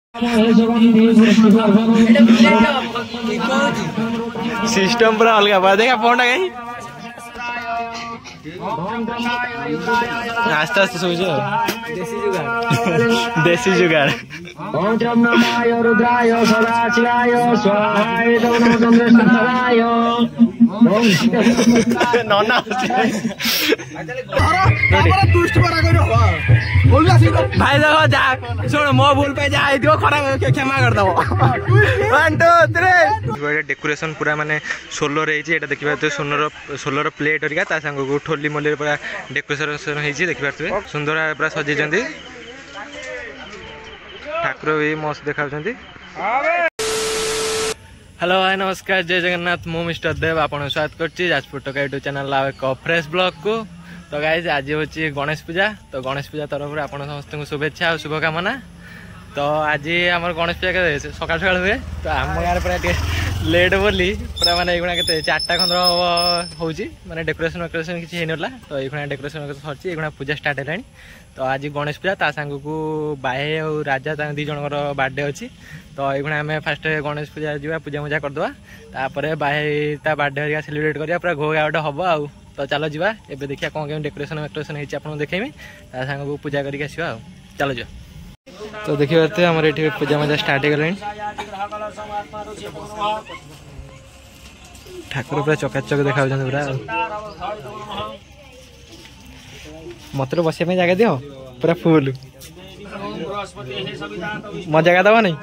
System पूरा अलग बा देखा फोन कहीं आस्ते आस्ते सोच देसी जुगाड़ रुद्राय सदाशिवाय स्वाहाय चंद्रशेखराय नन्ना भाई देखो जा सुन मो भूल पे जा खराब क्षमा कर दो 1 2 3 डेकोरेशन पूरा माने सोलर रही है देखि पाते सोलर प्लेट हरिका ता संग को ठोली मोली पूरा डेकोरेशन होई देखि पाते सुंदर पूरा सजे जंदी ठाकुर भी मस्त देखा हेलो हाय नमस्कार जय जगन्नाथ मु मिस्टर देव आपन स्वागत करछि जाजपुर टका यूट्यूब चैनल एक फ्रेश ब्लॉग को। तो गाइज आज होची गणेश पूजा तो गणेश पूजा तरफ आपन समस्त को शुभेच्छा और शुभकामना। तो आज आम गणेश पूजा सकाल सकाल हुए तो आम गाँव पूरा लेट बोली पूरा माने ये 4टा खंड होची माने डेकोरेशन वेकोरेशन किसी होना तो ये डेकोरेशन सरची ये पूजा स्टार्ट है। तो आज गणेश पूजा ता सांग को बाहे और राजा दी जनकर बर्थडे अच्छी तो ये आम फास्ट गणेश पूजा जा पूजा मुजा करदे तापर बाहे ता बर्थडे हरिका सेलिब्रेट करिया पूरा घो गाँव हम आउ तो चलो जा एबे देखिया कौन केम डेकोरेशन वेकोरेशन होती आपको देखेमी ता सांग को पूजा करके आसवा चलो जा। तो देखिए पारे आम ये पूजा मजा स्टार्ट हो गला ठाकुर पूरा चकाचक देखा पूरा मत बस जगह दियो पूरा फुल मजा जगह दबा नहीं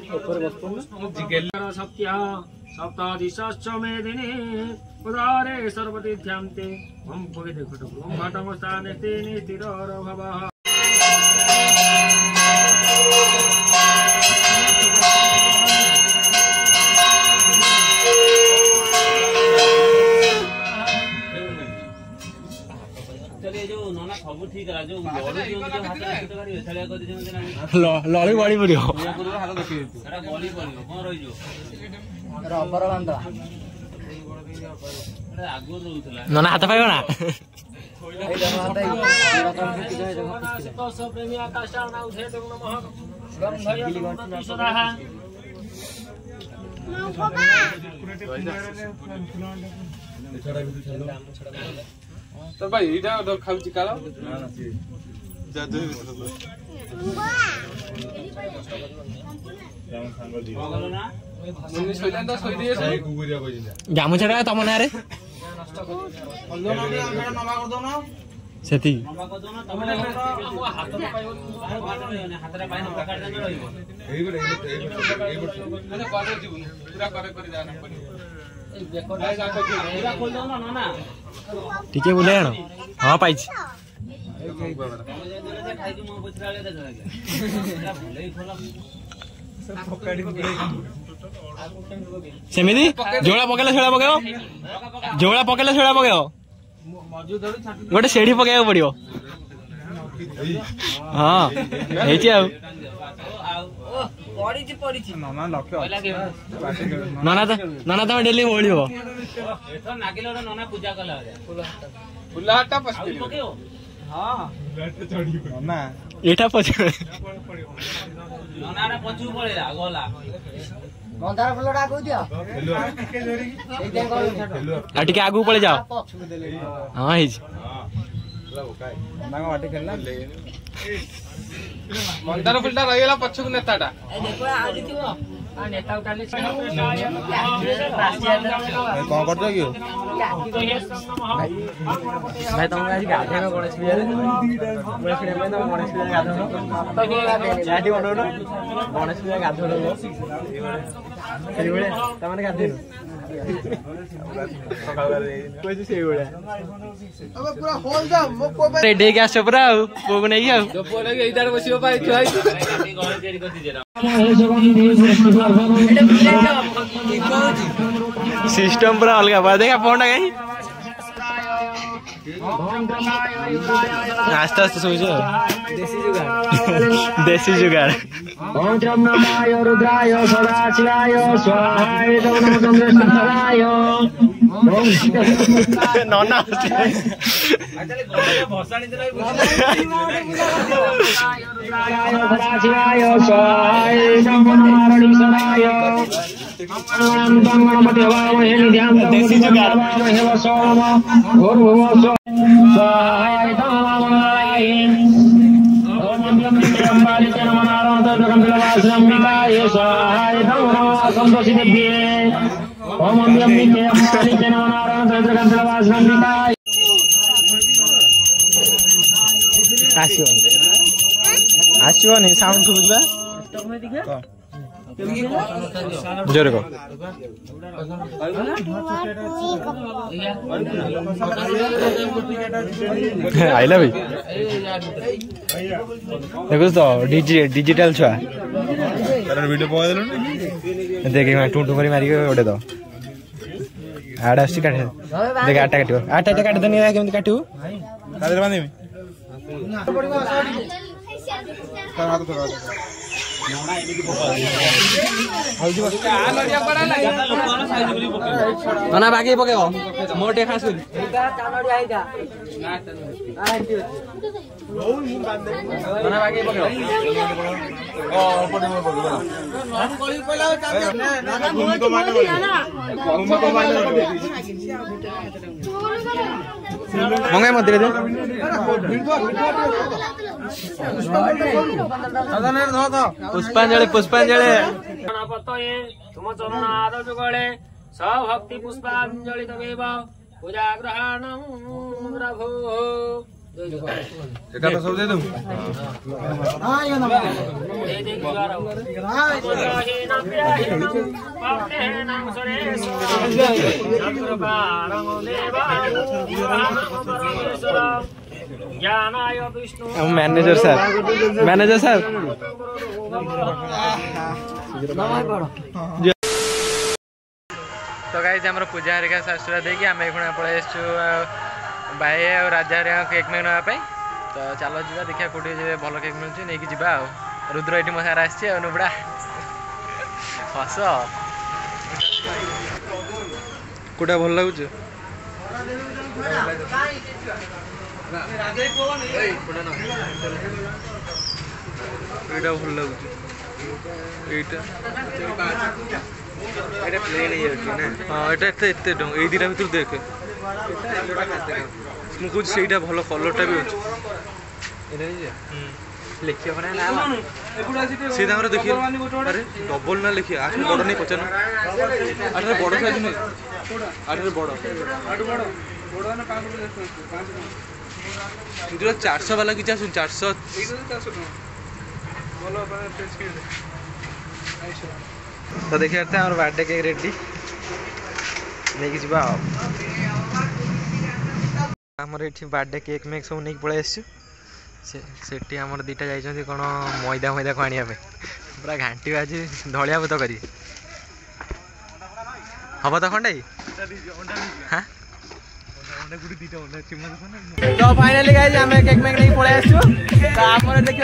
लड़ी बड़ी पड़ो नना हाथ पाइब ना तो भाई इटा खाउची कालो गामुछा तुम ना से टीके बोले हाँ पाई सेमिति जोड़ा पकेला छेड़ा पकेओ जोड़ा पकेला छेड़ा पकेओ गोटे सेढ़ी पकेया पड़ो हाँ नाना तुम डेली बोली हो एटा पछ टिके आगू पड़े जाओ हाँ मंदार फुलटा रहीगला पछक नेताटा कौन कर कि भाई तुम आज गाधे गणेश पूजा गणेश पूजा गाधो गाधे रेडी के आस पूरा पुओ को नहीं सिस्टम पूरा अलग बा देखा फोन कहीं आस्ते आस्ते सोच देसी जुगाड़ ओम त्रम नमाय रुद्राय सदाशिवाय स्वाहाय नमः चंद्रशेखराय नन्ना सदाशिवाय स्वाहाय नमः नारायणाय गणपति वामहे निध्यां देसी जुगाड़ वामहे वसोम भूर्भुवः स्वाहाय नमः ओम अंबिकाय नमः नारायणाय स्वाहाय नमः संतोषी देव्ये ओम अंबिकाय नमः नारायणाय आसोनी साउंड सुबुझा जोरे को आइला भाई देखो तो डिजिटल छुआ वीडियो पका देलो देख टू टू करी मारी ओडे तो आड़ आसी काटे देख आटा काटियो आटा काट देनी केमति काटियो कादर बांधे हाथ थोड़ा ना बाकी पकेबो मोटे खास करी ना बाकी पकेबो मंगाई मत दे पुष्पांजलि पुष्पांजलि तुम चरण आद जुगले सभक्ति पुष्पांजलि तमेव पूजा ग्रहण प्रभु एका तो सब दे दूं हां ये नंबर मैनेजर सर तो गाइस हमर पूजा हरिका शास्त्र देखि आमे एखुना पळे आछु भाई और राजा हरिका केक में नवा पाई तो चलो जीवा देखिया कोठी जे भलो केक मिलछि नै कि जीवा आ रुद्र एटी मो सारा आछि अनुबडा हस कोटा भल लागु छ एटा भल लागु छ एटा एटा प्लेन ही होची ना हां एटा एते डंग ए दिरा भीतर देख मु कुछ सेटा भलो कलरटा भी होची एटा जे लिखियो बना ना सीधा हमर देखियो अरे डबल ना लिखियो आठ बड़ नहीं पचन अरे बड़ साइज नहीं अरे बड़ ना 500 400 वाला कि 400 तो देखिए हमारे बर्थडे केक रेडी नहीं कि जा आमर ये बर्थडे केक मेक सब नहीं पलि आसर दीटा जाइए कौन मैदा मैदा को आने पूरा घाटी आज धलिया बुत कर हम तो खंडे हाँ तो फाइनली गाइस आम केक मेक नहीं पलि आसो देखिए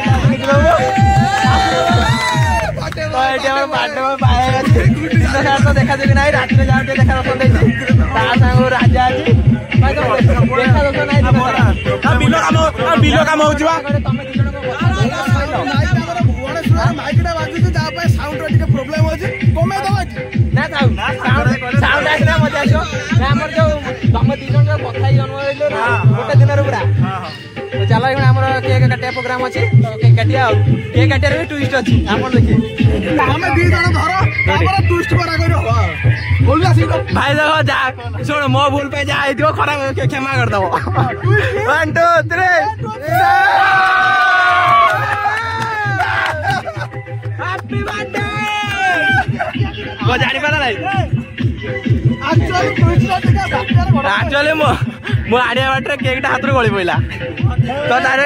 तो देखा देखी ना रात में जाओ देखा दर्शन देखा राजा अच्छी देखा दर्शन बिलो काम मजा आस तुम दी जन कथा गोटे दिन पूरा चलो आम केक काटिया प्रोग्राम अच्छी केक काटिया केक काटिया भी ट्विस्ट अच्छी आप देखिए भाई देखो जा शुण मो भूल पे जा खराब क्षमा करदब 1 2 3 हैप्पी बर्थडे को जानी पारा नहीं एक्चुअली मो आड़िया बाटे केकटा हाथ गली पड़ा तो तार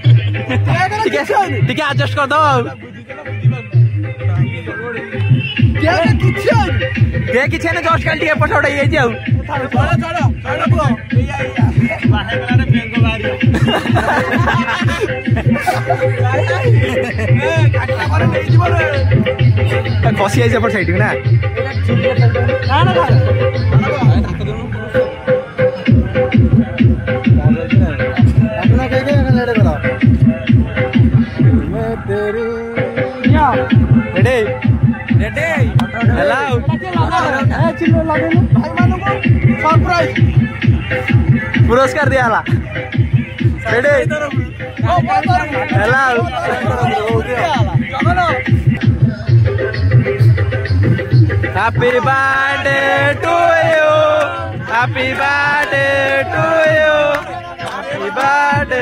टिके एडजस्ट कर दो କିଛି ନା ଜଷ୍ଟ କାଲି ଟିକେ ଏପଟ ସେପଟ ହେଇଯାଇଛି ଆଉ ଖସି ଯାଇଛି ଏପଟ ସାଇଡ୍ ନା पुरस्कार दिया happy birthday to you happy birthday to you happy birthday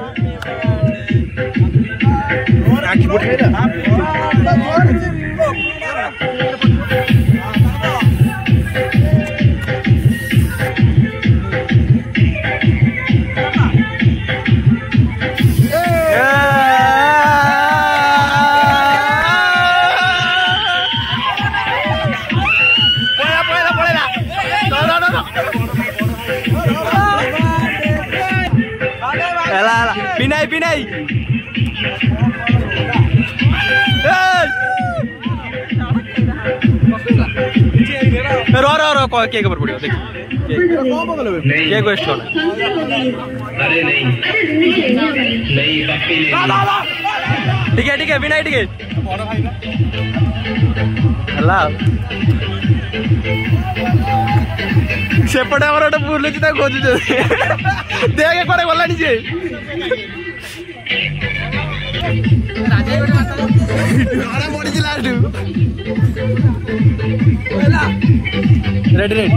पिनाई पिनाई रो रो रो केक पर पड़ियो देख केक वेस्ट होना अरे नहीं ठीक है विनाई ठीक है हला सेपटे आमर गोटे बुलुची खोजु देख कड़े गलानी जे रेडी रेडी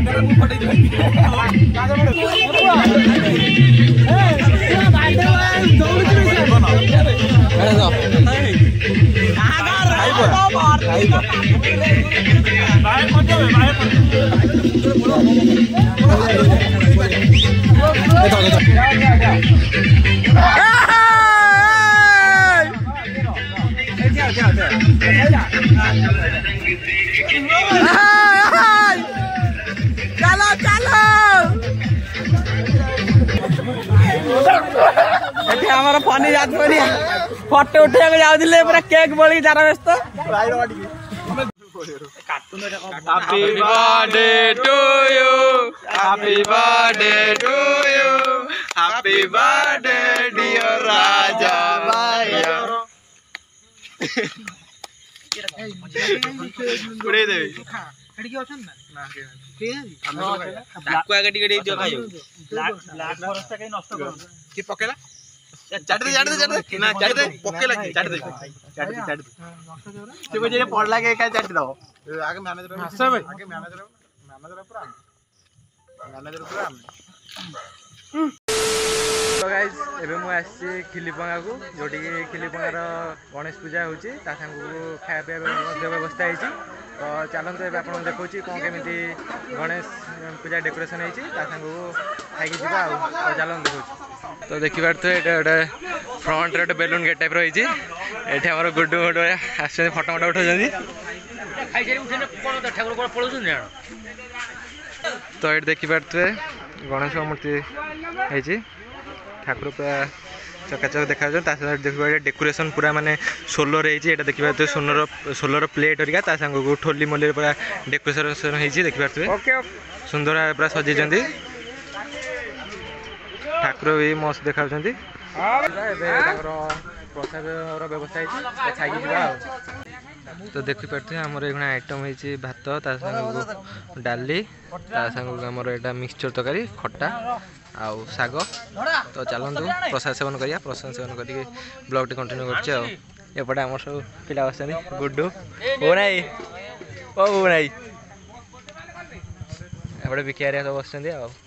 चलो चलो हमारा पानी याद करिए फोटो उठा जाऊे पूरा केक बोली तारा व्यस्त happy birthday to you happy birthday to you happy birthday dear Raja भाई उड़े देवी पड़ला के चाटी दो आगे मैनेजर तो गाइज एबे मु आसी खिलीपंगा को जोटी खिलीपंगार गणेश पूजा होची ता संगु खाया पिया व्यवस्था होती तो चलते एबे आपन देखौची कोन केमिति गणेश पूजा डेकोरेशन होती ता संगु खाइकी जीवा आ तो चलन देखौची तो देखि पारते एटा एटा फ्रंट रे बेलून गेट टाइप रही एठी हमर गुड्डू गुड्डू आसे फोटो मोटो उठो जंदी खाइ जे उठने कोन ठाकुर कोन पळो जन तो एट देखि पारते गणेश मूर्ति है ठाकुर पूरा चकाचक देखा देखा डेकोरेशन पूरा माने सोलर है देखिए सोलर प्लेट हरिका सांग को ठोली मोली पूरा डेकोरेशन होती देखिए सुंदर पूरा सजे ठाकुर भी मस्त देखा प्रसाद व्यवस्था खाई तो देखी पार्थे आमर ये आइटम है भात डाली आमर यहाँ मिक्सचर तरकारी खट्टा आउ साग तो चलतु प्रसाद सेवन करिया प्रसाद सेवन करके ब्लॉग कंटिन्यू करपटे आम सब पिला बस गुड्डू ओ नाई ओ नाई एपटे बिकिया सब बस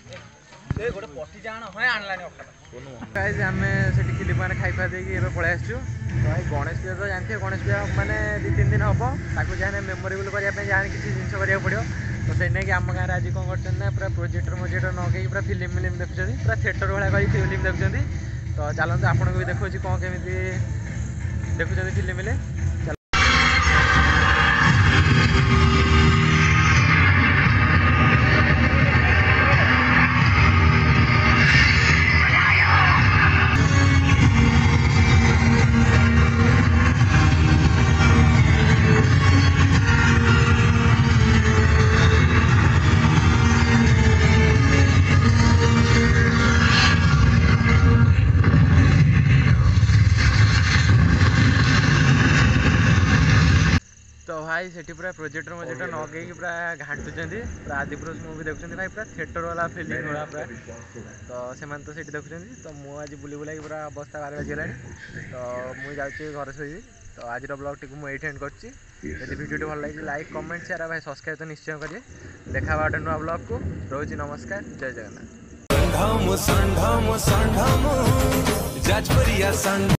आम से खिलीपान खाई खा देकी पलि आसु गणेश पूजा तो जानते गणेश पूजा माने 2-3 दिन हम जहाँ मेमोरेबल करने जहाँ किसी जिन करा पड़ो तो से कि आम गाँव आज कौन कर पूरा प्रोजेक्टर नगे पूरा फिल्म देखुं पूरा थिएटर भाया कर फिल्म देखुं तो चलते आपन को भी देखो कौन केमी देखुं फिल्म भाई सेठी पूरा प्रोजेक्टर मोजेक्टर नगे पूरा घाटुचंदी पूरा आदिपुरुष मूवी देखुचंदी भाई पूरा थिएटर वाला फिल्म वाला पूरा तो से तो सेठी देखुचंदी तो मु आज बुली बुलाई पूरा अवस्था 12 बजे तो मुझे जाऊँगी घर शोबी तो आज ब्लॉग टी मुझे एंड करछि यदि वीडियो भल लगी लाइक कमेंट शेयर भाई सब्सक्राइब तो निश्चय करिए देखा गोटे नुआ ब्लॉग को रोज नमस्कार जय जगन्नाथ।